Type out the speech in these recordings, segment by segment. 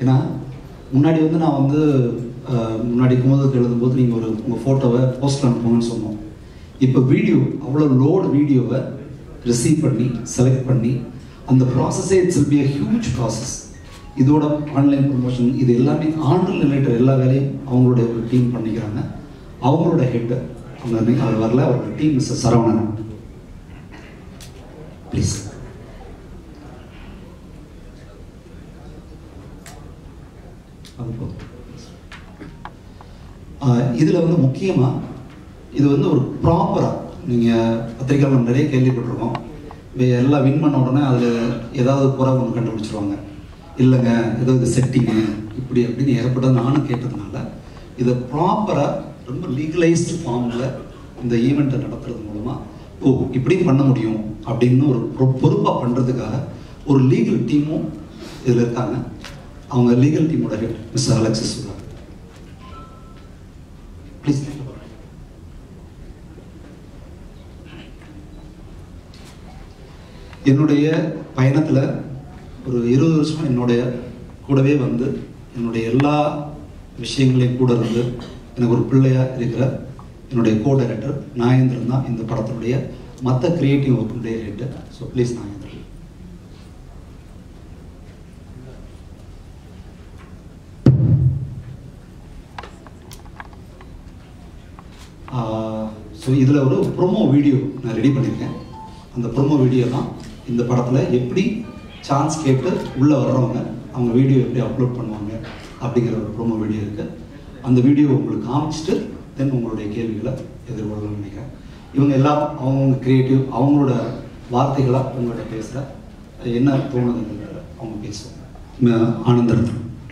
ஏன்னா முன்னாடி வந்து நான் வந்து முன்னாடி குமுதத்துக்கு எழுதும்போது நீங்கள் உங்கள் ஃபோட்டோவை போஸ்ட் அனுப்புங்கன்னு சொன்னோம். இப்போ வீடியோ அவ்வளோ லோடு வீடியோவை ரிசீவ் பண்ணி செலக்ட் பண்ணி அந்த ப்ராசஸே it's will be a huge process. இதோட ஆன்லைன் ப்ரொமோஷன் இது எல்லாமே ஆன்லைன் ரிலேட்டட் எல்லா வேலையும் அவங்களுடைய ஒரு டீம் பண்ணிக்கிறாங்க. அவங்களோட ஹெட் அவங்க அவர் வரல, அவரோட டீம் மிஸ்டர் சரவணன் ப்ளீஸ். இதில் வந்து முக்கியமாக இது வந்து ஒரு ப்ராப்பராக நீங்கள் பத்திரிக்கையாளர் நிறைய கேள்விப்பட்டிருக்கோம். எல்லாம் வின் பண்ண உடனே அதில் ஏதாவது குறை ஒன்று கண்டுபிடிச்சிருவாங்க, இல்லைங்க ஏதோ இது செட்டிங்கு இப்படி அப்படின்னு ஏற்பட்டது நானும் கேட்டதுனால இதை ப்ராப்பராக ரொம்ப லீகலைஸ்டு ஃபார்மில் இந்த ஈவெண்ட்டை நடத்துறது மூலமாக இப்படியும் பண்ண முடியும் அப்படின்னு ஒரு பொறுப்பாக பண்ணுறதுக்காக ஒரு லீகல் டீமும் இதில் இருக்காங்க. அவங்க லீகல் டீமோட ஹெட் மிஸ்டர் அலெக்சிஸ் சொல்கிறாங்க. ப்ளீஸ். என்னுடைய பயணத்தில் ஒரு 20 வருஷமாக என்னுடைய கூடவே வந்து என்னுடைய எல்லா விஷயங்களையும் கூட இருந்து எனக்கு ஒரு பிள்ளையாக இருக்கிற என்னுடைய கோ டைரக்டர் நாகேந்திரன் தான் இந்த படத்தினுடைய மற்ற கிரியேட்டிவ் ஒர்க்குடைய head. So please Nagendran. So இதில் ஒரு ப்ரொமோ வீடியோ நான் ரெடி பண்ணியிருக்கேன். அந்த ப்ரொமோ வீடியோ தான் இந்த படத்தில் எப்படி சான்ஸ் கேட்டு உள்ளே வர்றவங்க அவங்க வீடியோ எப்படி அப்லோட் பண்ணுவாங்க அப்படிங்கிற ஒரு ப்ரொமோ வீடியோ இருக்குது. அந்த வீடியோ உங்களுக்கு காமிச்சிட்டு தென் உங்களுடைய கேள்விகளை எதிர்கொள்ளணும்னு நினைக்கிறேன். இவங்க எல்லாம் அவங்கவுங்க க்ரியேட்டிவ் அவங்களோட வார்த்தைகளாக உங்கள்கிட்ட பேசுகிற என்ன தோணுதுங்கிறத அவங்க பேசுவாங்க. ஆனந்தன்.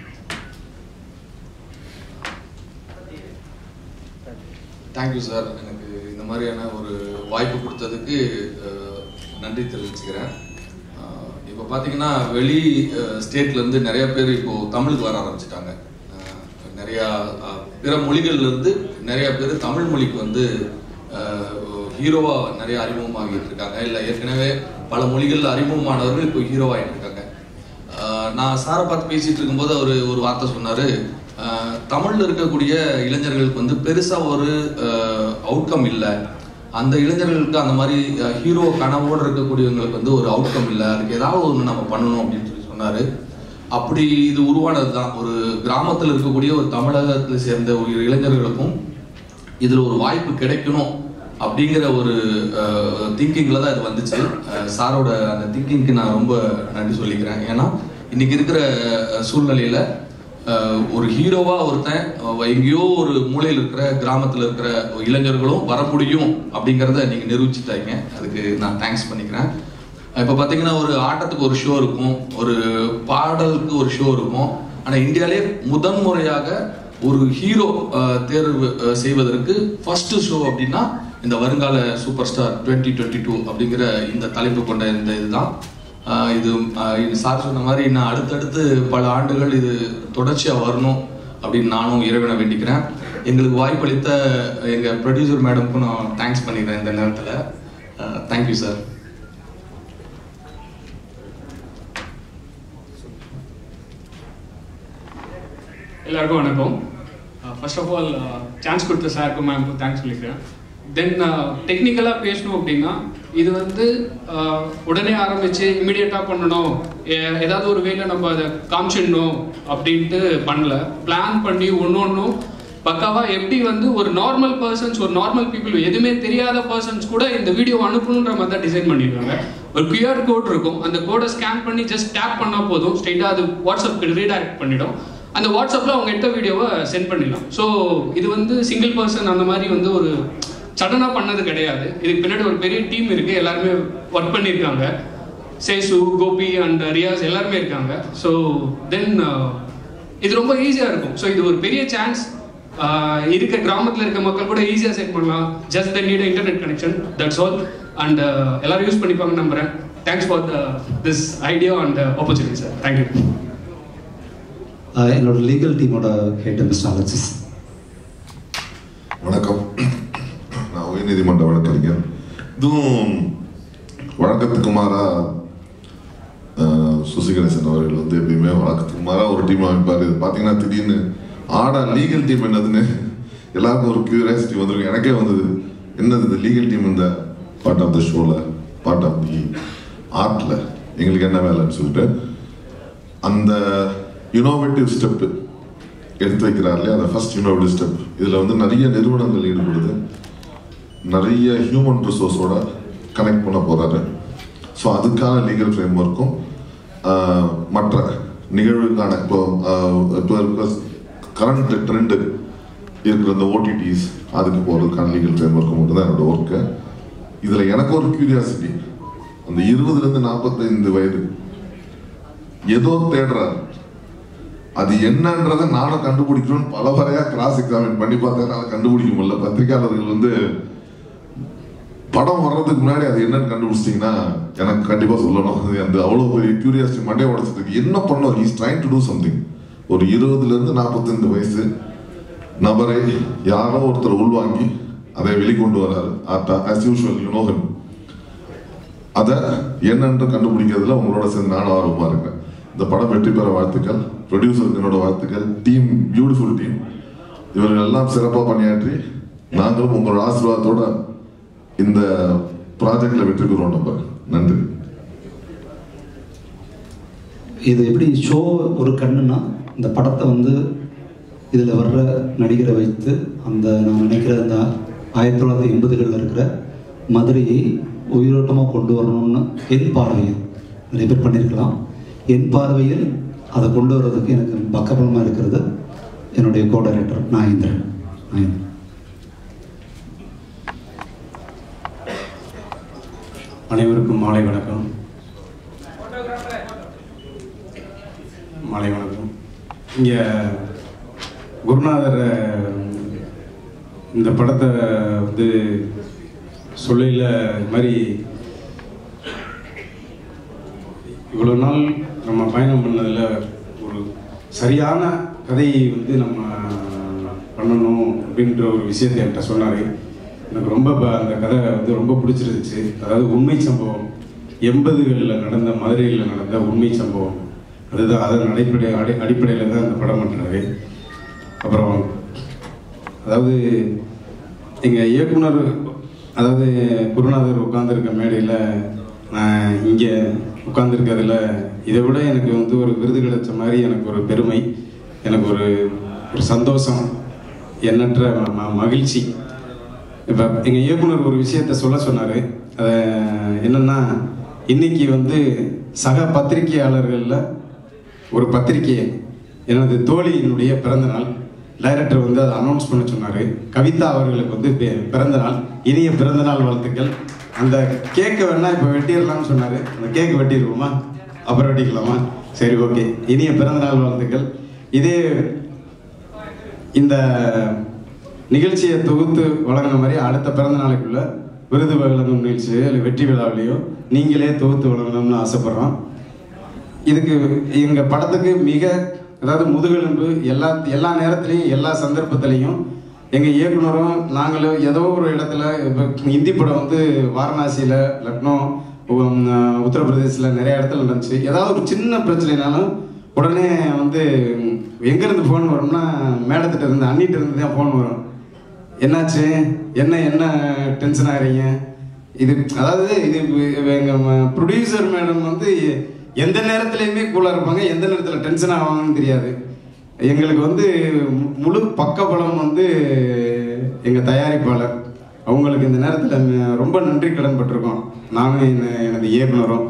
Thank you sir. எனக்கு இந்த மாதிரியான ஒரு வாய்ப்பு கொடுத்ததுக்கு நன்றி தெரிவிச்சுக்கிறேன். இப்போ பார்த்தீங்கன்னா வெளி ஸ்டேட்லேருந்து நிறைய பேர் இப்போது தமிழுக்கு வர ஆரம்பிச்சிட்டாங்க. நிறையா பிற மொழிகள்லேருந்து நிறைய பேர் தமிழ் மொழிக்கு வந்து ஹீரோவாக நிறைய அறிமுகமாகிட்டு இருக்காங்க. இல்லை ஏற்கனவே பல மொழிகளில் அறிமுகமானவர்கள் இப்போ ஹீரோவாகிட்டு இருக்காங்க. நான் சாரை பார்த்து பேசிகிட்டு இருக்கும்போது அவர் ஒரு வார்த்தை சொன்னார், தமிழில் இருக்கக்கூடிய இளைஞர்களுக்கு வந்து பெருசாக ஒரு அவுட்கம் இல்லை, அந்த இளைஞர்களுக்கு அந்த மாதிரி ஹீரோ கனவோடு இருக்கக்கூடியவங்களுக்கு வந்து ஒரு அவுட்கம் இல்லை, அதுக்கு ஏதாவது ஒன்று நம்ம பண்ணணும் அப்படின்னு சொல்லி சொன்னார். அப்படி இது உருவானது தான் ஒரு கிராமத்தில் இருக்கக்கூடிய ஒரு தமிழகத்தில் சேர்ந்த ஒரு இளைஞர்களுக்கும் இதில் ஒரு வாய்ப்பு கிடைக்கணும் அப்படிங்கிற ஒரு திங்கிங்கில் தான் இது வந்துச்சு. சாரோட அந்த திங்கிங்க்கு நான் ரொம்ப நன்றி சொல்லிக்கிறேன். ஏன்னா இன்னைக்கு இருக்கிற சூழ்நிலையில் ஒரு ஹீரோவா ஒருத்தன் எங்கேயோ ஒரு மூலையில் இருக்கிற கிராமத்தில் இருக்கிற இளைஞர்களும் வர முடியும் அப்படிங்கிறத நீங்கள் நிரூபிச்சுட்டாங்க. அதுக்கு நான் தேங்க்ஸ் பண்ணிக்கிறேன். இப்போ பார்த்தீங்கன்னா ஒரு ஆட்டத்துக்கு ஒரு ஷோ இருக்கும், ஒரு பாடலுக்கு ஒரு ஷோ இருக்கும். ஆனால் இந்தியாவிலே முதன்முறையாக ஒரு ஹீரோ தேர்வு செய்வதற்கு ஃபர்ஸ்ட் ஷோ அப்படின்னா இந்த வருங்கால சூப்பர் ஸ்டார் 2022 அப்படிங்கிற இந்த தலைப்பு கொண்ட இந்த இதுதான். இது சார் சொன்ன மாதிரி நான் அடுத்தடுத்து பல ஆண்டுகள் இது தொடர்ச்சியாக வரணும் அப்படின்னு நானும் இறைவனை வேண்டிக்கிறேன். எங்களுக்கு வாய்ப்பளித்த எங்கள் ப்ரொடியூசர் மேடமுக்கும் நான் தேங்க்ஸ் பண்ணிக்கிறேன் இந்த நேரத்தில். Thank you sir. எல்லாருக்கும் வணக்கம். ஃபர்ஸ்ட் ஆஃப் ஆல் சான்ஸ் கொடுத்த சாருக்கும் மேம்க்கும் தேங்க்ஸ் சொல்லிக்கிறேன். தென் டெக்னிக்கலாக பேசணும் அப்படின்னா இது வந்து உடனே ஆரம்பித்து இமீடியட்டாக பண்ணணும், ஏதாவது ஒரு வேலை நம்ம அதை காமிச்சிடணும் அப்படின்ட்டு பண்ணல. பிளான் பண்ணி ஒன்றும் பக்காவாக எப்படி வந்து ஒரு நார்மல் பர்சன்ஸ், ஒரு நார்மல் பீப்புள், எதுவுமே தெரியாத பர்சன்ஸ் கூட இந்த வீடியோ அனுப்பணுன்ற மாதிரி தான் டிசைன் பண்ணியிருக்காங்க. ஒரு QR கோட் இருக்கும், அந்த கோடை ஸ்கேன் பண்ணி ஜஸ்ட் டேப் பண்ணால் போதும், ஸ்ட்ரெயிட்டாக அது வாட்ஸ்அப்புக்கு ரீடைரக்ட் பண்ணிடும். அந்த வாட்ஸ்அப்பில் அவங்க எடுத்த வீடியோவை சென்ட் பண்ணிடலாம். ஸோ இது வந்து சிங்கிள் பர்சன் அந்த மாதிரி வந்து ஒரு சடனாக பண்ணது கிடையாது. இதுக்கு பின்னாடி ஒரு பெரிய டீம் இருக்குது, எல்லாருமே ஒர்க் பண்ணியிருக்காங்க. சேசு, கோபி அண்ட் ரியாஸ் எல்லாருமே இருக்காங்க. ஸோ தென் இது ரொம்ப ஈஸியாக இருக்கும். ஸோ இது ஒரு பெரிய சான்ஸ். இருக்க கிராமத்தில் இருக்க மக்கள் கூட ஈஸியாக செட் பண்ணலாம். Just the need internet connection, that's all. And எல்லாரும் யூஸ் பண்ணிப்பாங்கன்னு நம்புகிறேன். Thanks for this idea and opportunity sir. Thank you. என்னோட லீகல் டீமோட ஹெட் மிஸ்டர் அலெக்சிஸ். வணக்கம். நான் உயர்நீதிமன்ற வழக்கறிஞர். இதுவும் வழக்கத்துக்கு மாறா சுசிகணேசன் அவர்கள் வந்து எப்பயுமே வழக்கத்துக்கு மாறாக ஒரு டீம் அமைப்பார். இது பார்த்தீங்கன்னா திடீர்னு லீகல் டீம் என்னதுன்னு எல்லாருக்கும் ஒரு கியூரியாசிட்டி வந்துருக்கு. எனக்கே வந்தது, என்னது இந்த லீகல் டீம் இந்த பார்ட் ஆஃப் த ஷோவில், பார்ட் ஆஃப் தி ஆர்ட்டில் எங்களுக்கு என்ன வேலைன்னு சொல்லிட்டு அந்த யுனோவேட்டிவ் ஸ்டெப்பு எடுத்து வைக்கிறார் இல்லையா, அந்த ஃபர்ஸ்ட் யுனோவேட்டிவ் ஸ்டெப். இதில் வந்து நிறைய நிறுவனங்கள் ஈடுபடுது, நிறைய ஹியூமன் ரிசோர்ஸோட கனெக்ட் பண்ண போகிறாரு. ஸோ அதுக்கான லீகல் ஃப்ரேம் ஒர்க்கும் மற்ற நிகழ்வுக்கான இப்போ கரண்ட் ட்ரெண்டு இருக்கிற இந்த ஓடிடிஸ் அதுக்கு போகிறதுக்கான லீகல் ஃப்ரேம் ஒர்க்கு மட்டும் தான் என்னோட ஒர்க்கு. இதில் எனக்கு ஒரு கியூரியாசிட்டி, அந்த 20லேருந்து 45 வயது ஏதோ தேடுறாரு, அது என்னன்றதை நானும் கண்டுபிடிக்கணும்னு பல வரையா கிராஸ் எக்ஸாமின் பண்ணி பார்த்தா என்னால் கண்டுபிடிக்க முடியல. பத்திரிகையாளர்கள் வந்து படம் வர்றதுக்கு முன்னாடி அது என்னன்னு கண்டுபிடிச்சிட்டிங்கன்னா எனக்கு கண்டிப்பாக சொல்லணும். அந்த அவ்வளோ பெரிய கியூரியாசிட்டி மண்டே உடச்சிட்டு என்ன பண்ணோம். He's trying to do something. ஒரு 20லேருந்து 45 வயசு நபரை யாரோ ஒருத்தர் உள்வாங்கி அதை வெளிக்கொண்டு வர்றாரு. As usual you know him. அதை என்னென்று கண்டுபிடிக்கிறதுல உங்களோட சேர்ந்து நானும் ஆர்வமாக இருக்கேன். இந்த படம் வெற்றி பெற வாழ்த்துக்கள். ப்ரொடியூசருக்கு என்னோட வாழ்த்துக்கள். Team beautiful team. இவர்கள் எல்லாம் சிறப்பாக பணியாற்றி நாங்களும் உங்களோட ஆசீர்வாதத்தோட இந்த ப்ராஜெக்ட்ல வெற்றி பெறுவோம். நம்பர் நன்றி. இது எப்படி ஷோ ஒரு கண்ணுன்னா, இந்த படத்தை வந்து இதில் வர்ற நடிகரை வைத்து அந்த நான் நினைக்கிற அந்த 1980களில் இருக்கிற மதுரையை உயிரோட்டமாக கொண்டு வரணும்னு என் பார்வையில் நிறைய பேர் பண்ணியிருக்கலாம். என் பார்வையில் அதை கொண்டு வர்றதுக்கு எனக்கு பக்கபலமாக இருக்கிறது என்னுடைய கோ டைரக்டர் நாகேந்திரன். அனைவருக்கும் மாலை வணக்கம். மாலை வணக்கம். இங்கே குருநாதர் இந்த படத்தை வந்து சொல்லையில் இது மாதிரி இவ்வளோ நாள் நம்ம பயணம் பண்ணதில் ஒரு சரியான கதையை வந்து நம்ம பண்ணணும் அப்படின்ற ஒரு விஷயத்தை என்கிட்ட சொன்னார். எனக்கு ரொம்ப அந்த கதை வந்து ரொம்ப பிடிச்சிருந்துச்சு. அதாவது உண்மை சம்பவம், 80களில் நடந்த மதுரையில் நடந்த உண்மை சம்பவம், அதுதான் அதன் அடிப்படையில் தான் இந்த படம் பண்ணுறாரு. அப்புறம் அதாவது எங்கள் இயக்குனர், அதாவது குருநாதர் உட்கார்ந்துருக்க மேடையில் நான் இங்கே உட்கார்ந்துருக்கிறதுல இதை விட எனக்கு வந்து ஒரு விருது கிடைச்ச மாதிரி எனக்கு ஒரு பெருமை, எனக்கு ஒரு சந்தோஷம், எண்ணற்ற மகிழ்ச்சி. இப்போ எங்கள் இயக்குனர் ஒரு விஷயத்த சொல்ல சொன்னார். அதை என்னென்னா, இன்னைக்கு வந்து சக பத்திரிகையாளர்களில் ஒரு பத்திரிகையை எனது தோழியினுடைய பிறந்தநாள், டைரக்டர் வந்து அதை அனௌன்ஸ் பண்ண சொன்னார். கவிதா அவர்களுக்கு வந்து பிறந்தநாள், இனிய பிறந்தநாள் வாழ்த்துக்கள். அந்த கேக்கை வேணால் இப்போ வெட்டிடலாம்னு சொன்னார். அந்த கேக்கு வெட்டிடுவோமா, அப்புறம் வெட்டிக்கலாமா? சரி, ஓகே. இனிய பிறந்தநாள் வாழ்த்துக்கள். இதே இந்த நிகழ்ச்சியை தொகுத்து வழங்கின மாதிரி அடுத்த பிறந்த நாளைக்குள்ள விருது வழங்கும் நிகழ்ச்சியோ இல்லை வெற்றி விழாவிலையோ நீங்களே தொகுத்து வழங்கணும்னு ஆசைப்படுறோம். இதுக்கு எங்கள் படத்துக்கு மிக, அதாவது முதுகெலும்பு, எல்லா நேரத்துலையும் எல்லா சந்தர்ப்பத்திலையும் எங்கள் இயக்குனரும் நாங்களும் ஏதோ ஒரு இடத்துல, இப்போ ஹிந்தி படம் வந்து வாரணாசியில், லக்னோ, உத்தரப்பிரதேசில் நிறைய இடத்துல நடந்துச்சு. ஏதாவது ஒரு சின்ன பிரச்சனைனாலும் உடனே வந்து எங்கேருந்து ஃபோன் வரும்னா மேடத்திட்ட இருந்து, அண்ணிட்ட இருந்து தான் ஃபோன் வரும். என்னாச்சு, என்ன டென்ஷன் ஆகிறீங்க? இது அதாவது இது எங்கள் ப்ரொடியூசர் மேடம் வந்து எந்த நேரத்துலையுமே கூலாக இருப்பாங்க, எந்த நேரத்தில் டென்ஷன் ஆவாங்கன்னு தெரியாது. எங்களுக்கு வந்து முழு பக்கபலம் வந்து எங்கள் தயாரிப்பாளர். அவங்களுக்கு இந்த நேரத்தில் ரொம்ப நன்றி கடன் பட்டிருக்கோம் நானும் எனது இயக்குனரும்.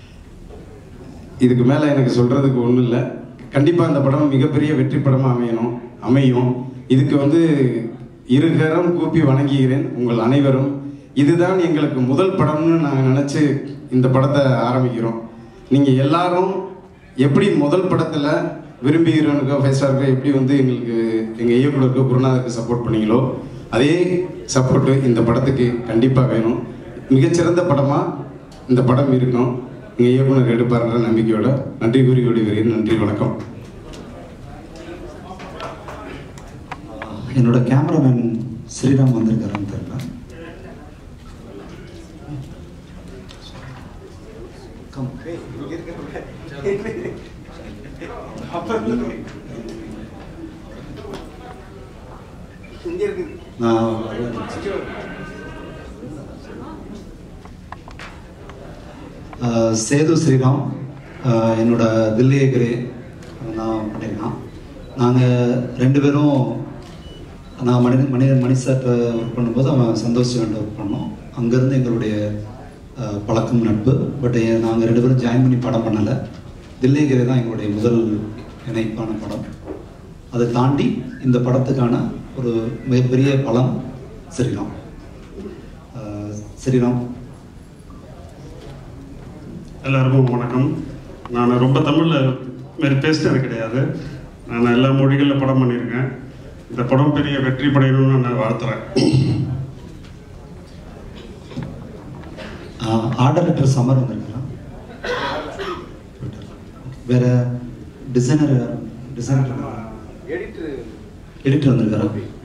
இதுக்கு மேலே எனக்கு சொல்கிறதுக்கு ஒன்றும் இல்லை. கண்டிப்பாக இந்த படம் மிகப்பெரிய வெற்றி படமாக அமையும். இதுக்கு வந்து இருகரம் கூப்பி வணங்குகிறேன் உங்கள் அனைவரும். இதுதான் எங்களுக்கு முதல் படம்னு நாங்கள் நினச்சி இந்த படத்தை ஆரம்பிக்கிறோம். நீங்கள் எல்லாரும் எப்படி முதல் படத்தில் விரும்பி ஹீரோனுக்கோ ஃபைவ் ஸ்டாருக்கோ எப்படி வந்து எங்களுக்கு எங்கள் இயக்குனருக்கோ குருநாதருக்கு சப்போர்ட் பண்ணீங்களோ, அதே சப்போர்ட்டு இந்த படத்துக்கு கண்டிப்பாக வேணும். மிகச்சிறந்த படமாக இந்த படம் இருக்கும். எங்கள் இயக்குனர் எடுப்பார்ன்ற நம்பிக்கையோட நன்றி கூறி விடுகிறேன். நன்றி, வணக்கம். என்னோட கேமராமேன் ஸ்ரீராம் வந்திருக்காருன்னு தெரியல. கம் சேது ஸ்ரீராம் என்னோட தில்லியே கிரே நான் பண்ணியிருக்கான். நாங்கள் 2 பேரும் நான் மணி சார்ட்ட ஒர்க் பண்ணும்போது அவன் சந்தோஷ் வேண்ட ஒர்க் பண்ணோம். அங்கேருந்து எங்களுடைய பழக்கம் நட்பு. பட் நாங்கள் 2 பேரும் ஜாயின் பண்ணி படம் பண்ணலை. தில்லியே கிரே தான் எங்களுடைய முதல் இணைப்பான படம். அதை தாண்டி இந்த படத்துக்கான ஒரு மிகப்பெரிய பலம் ஸ்ரீராம். ஸ்ரீராம். எல்லாருக்கும் வணக்கம். நான் ரொம்ப தமிழில் பேசினது கிடையாது. நான் எல்லா மொழிகளில் படம் பண்ணியிருக்கேன். இந்த படம் பெரிய வெற்றி படையணும்னு நான் வாழ்த்துறேன். ஆர்ட் டைரக்டர் சமர் வந்திருக்கலாம். வேற டிசைனர் எடிட்டர் வந்திருக்காரா?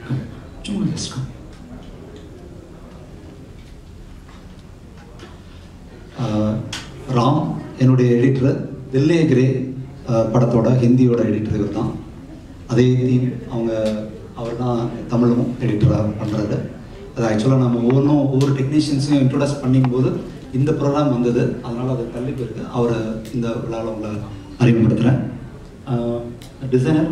ராம் என்னுடைய எடிட்டர். தில்லியே கிரே படத்தோட ஹிந்தியோட எடிட்டர் இவர் தான். அதே தீம் அவர் தான் தமிழும் எடிட்டராக பண்ணுறாரு. அது ஆக்சுவலாக நம்ம ஒவ்வொரு டெக்னீஷியன்ஸையும் இன்ட்ரோடியூஸ் பண்ணும்போது இந்த ப்ரோக்ராம் வந்தது, அதனால் அது தள்ளி போயிருக்கு. அவரை இந்த விழாவில் உங்களை அறிமுகப்படுத்துகிறேன். டிசைனர்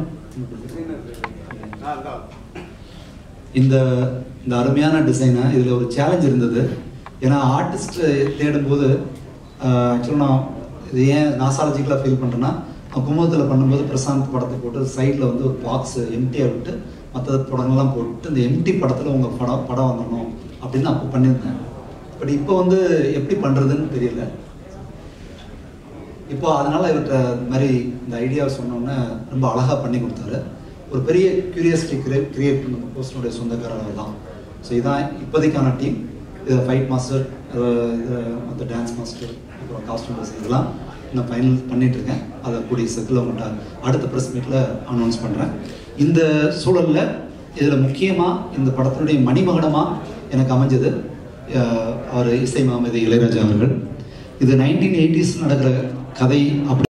இந்த அருமையான டிசைனை இதில் ஒரு சேலஞ்ச் இருந்தது. ஏன்னா ஆர்டிஸ்ட் தேடும்போது ஆக்சுவலாக நான் இது ஏன் நாசாலஜிக்கலாக ஃபீல் பண்ணுறேன்னா, குமுதத்தில் பண்ணும்போது பிரசாந்த் படத்தை போட்டு சைடில் வந்து ஒரு பாக்ஸ் எம்டியாக விட்டு மற்ற படங்கள்லாம் போட்டு இந்த எம்டி படத்தில் உங்கள் படம் வந்துடணும் அப்படின்னு அப்போ பண்ணியிருந்தேன். பட் இப்போ வந்து எப்படி பண்ணுறதுன்னு தெரியல. இப்போ அதனால் இவர்கிட்ட இந்த மாதிரி இந்த ஐடியாவை சொன்னோன்னே ரொம்ப அழகாக பண்ணி கொடுத்தாரு. ஒரு பெரிய கியூரியாசிட்டி கிரியேட் பண்ண போஸ்டனுடைய சொந்தக்காரர் தான். ஸோ இதுதான் இப்போதைக்கான டீம். இதை ஃபைட் மாஸ்டர், இதை மற்ற டான்ஸ் மாஸ்டர், அப்புறம் காஸ்டியூம் டிசைன் இதெல்லாம் நான் ஃபைனல் பண்ணிகிட்ருக்கேன். அதை கூடிய சர்க்கிள் அவங்கள்ட்ட அடுத்த ப்ரெஸ் மீட்டில் அனௌன்ஸ் பண்ணுறேன். இந்த சூழலில் இதில் முக்கியமாக இந்த படத்தினுடைய மணிமகுடமாக எனக்கு அமைஞ்சது அவர் இசை மாமதி இளையராஜா அவர்கள். இது 1980s நடக்கிற கதை அப்படி